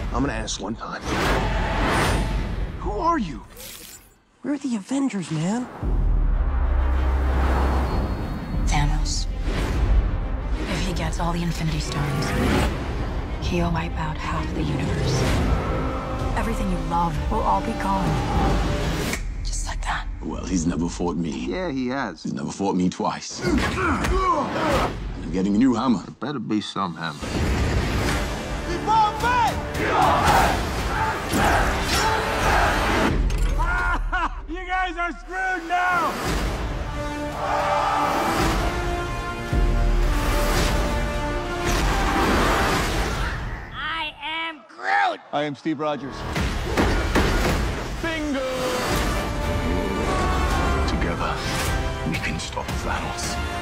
I'm gonna ask one time. Who are you? We're the Avengers, man. Thanos. If he gets all the Infinity Stones, he'll wipe out half the universe. Everything you love will all be gone. Just like that. Well, he's never fought me. Yeah, he has. He's never fought me twice. I'm getting a new hammer. It better be some hammer. You guys are screwed now! I am Groot! I am Steve Rogers. Bingo! Together, we can stop Thanos.